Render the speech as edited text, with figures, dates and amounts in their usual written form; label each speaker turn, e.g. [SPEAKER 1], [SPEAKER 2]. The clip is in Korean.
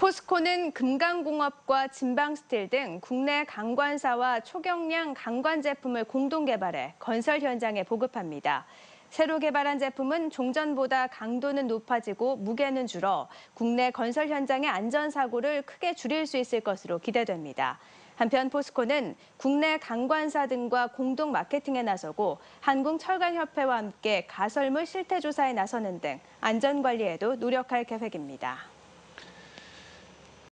[SPEAKER 1] 포스코는 금강공업과 진방스틸 등 국내 강관사와 초경량 강관 제품을 공동 개발해 건설 현장에 보급합니다. 새로 개발한 제품은 종전보다 강도는 높아지고 무게는 줄어 국내 건설 현장의 안전사고를 크게 줄일 수 있을 것으로 기대됩니다. 한편 포스코는 국내 강관사 등과 공동 마케팅에 나서고 한국철강협회와 함께 가설물 실태조사에 나서는 등 안전관리에도 노력할 계획입니다.